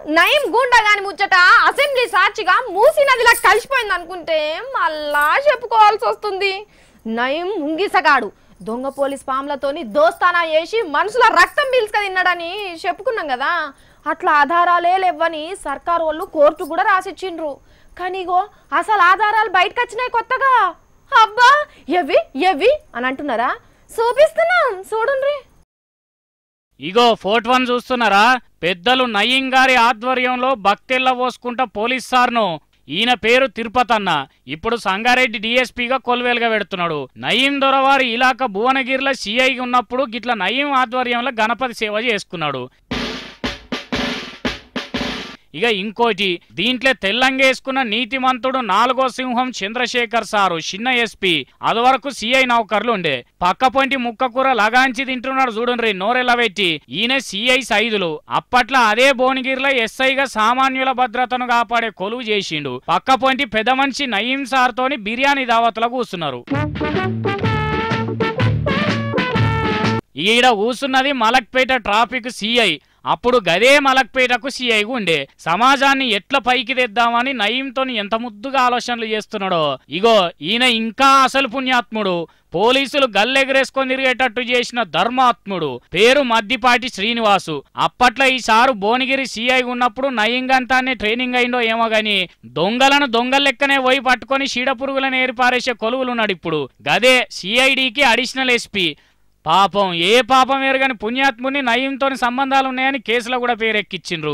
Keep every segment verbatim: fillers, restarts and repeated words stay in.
నయం గుండగాని ముచ్చట అసెంబ్లీ సాక్షిగా మూసీ నదిలా కలిసిపోయింది అనుకుంటే మళ్ళా చెప్పుకోవాల్సి వస్తుంది. నయం ముంగిసగాడు దొంగ పోలీస్ పాములతోని దోస్తానా చేసి మనుషుల రక్తం పీల్చుక తిన్నాడని చెప్పుకున్నాం కదా. అట్లా ఆధారాలే లేవని సర్కారు వాళ్ళు కోర్టు కూడా రాసిచ్చిండ్రు. కానీగో అసలు ఆధారాలు బయటకు వచ్చినాయి కొత్తగా. అబ్బా ఎవి ఎవి అని అంటున్నారా? చూపిస్తున్నాం చూడండి. ఇగో ఫోటో వన్ చూస్తున్నారా? పెద్దలు నయీం గారి ఆధ్వర్యంలో భక్తెల్ల పోసుకుంటా పోలీస్ సార్ను. ఈయన పేరు తిరుపతన్న. ఇప్పుడు సంగారెడ్డి డిఎస్పీగా కొలువేలుగా పెడుతున్నాడు. నయీం దొరవారి ఇలాకా భువనగిరిలో సిఐగా ఉన్నప్పుడు గిట్ల నయీం ఆధ్వర్యంలో గణపతి సేవ చేసుకున్నాడు. ఇక ఇంకోటి, దీంట్లో తెల్లంగేసుకున్న నీతిమంతుడు నాలుగో సింహం చంద్రశేఖర్ సారు చిన్న ఎస్పీ. అదివరకు సిఐ నౌకర్లు ఉండే. పక్క పొంటి ముక్కకూర లగాంచి తింటున్నాడు చూడండి నోరెలా పెట్టి. ఈయన సిఐ సైదులు. అప్పట్లో అదే భువనగిరిలో ఎస్ఐగా సామాన్యుల భద్రతను కాపాడే కొలువు చేసిండు. పక్క పొంటి పెద్ద మనిషి నయీం సార్ తోని బిర్యానీ దావత్లో కూస్తున్నారు. ఈడ కూసున్నది మలక్పేట ట్రాఫిక్ సిఐ. అప్పుడు గదే మలక్పేటకు సిఐగా ఉండే. సమాజాన్ని ఎట్లా పైకి తెద్దామని నయీంతోని ఎంత ముద్దుగా ఆలోచనలు చేస్తున్నాడో. ఇగో ఈయన ఇంకా అసలు పుణ్యాత్ముడు. పోలీసులు గల్లెగరేసుకొని తిరిగేటట్టు చేసిన ధర్మాత్ముడు. పేరు మద్దిపాటి శ్రీనివాసు. అప్పట్లో ఈ సారు భువనగిరి సిఐ ఉన్నప్పుడు నయంగంతానే ట్రైనింగ్ అయిందో ఏమో గాని దొంగలను దొంగల లెక్కనే పోయి పట్టుకొని చీడపురుగులను ఏరిపారేసే కొలువులున్నాడు ఇప్పుడు. గదే సిఐడికి అడిషనల్ ఎస్పీ. పాపం ఏ పాపం ఎరగని పుణ్యాత్ముని నయీంతో సంబంధాలు ఉన్నాయని కేసులో కూడా పేరెక్కిచ్చిండ్రు.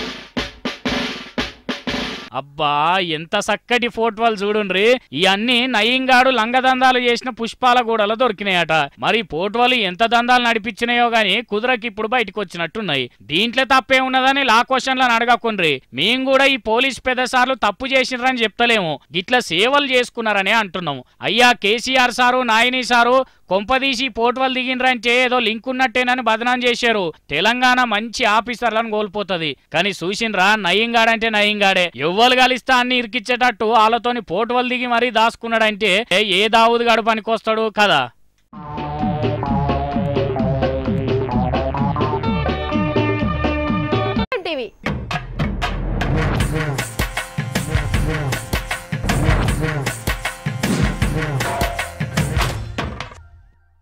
అబ్బా ఎంత చక్కటి ఫోటోలు చూడుండ్రి. ఇవన్నీ నయీంగాడు లంగదందాలు చేసిన పుష్పాల గూడలో దొరికినాయట. మరి ఫోటోలు ఎంత దందాలు నడిపించినాయో గాని కుదరకి ఇప్పుడు బయటకు వచ్చినట్టున్నాయి. దీంట్లో తప్పే ఉన్నదని లా క్వశ్చన్లను అడగకుండ్రి. మేము కూడా ఈ పోలీస్ పెద్దసార్లు తప్పు చేసినారని చెప్తలేము, గిట్లా సేవలు చేసుకున్నారనే అంటున్నాము. అయ్యా కేసీఆర్ సారు నాయని సారు కొంపదీసి పోటువలు దిగిండ్రంటే ఏదో లింక్ ఉన్నట్టేనని బదనాం చేశారు. తెలంగాణ మంచి ఆఫీసర్లను కోల్పోతుంది. కానీ చూసిండ్రా నయీంగాడంటే నయీంగాడే. ఎవ్వరు కలిస్తా అన్ని ఇరికిచ్చేటట్టు వాళ్ళతోని పోటువలు దిగి మరీ దాసుకున్నాడంటే ఏ దావుదు గడు పనికొస్తాడు కదా.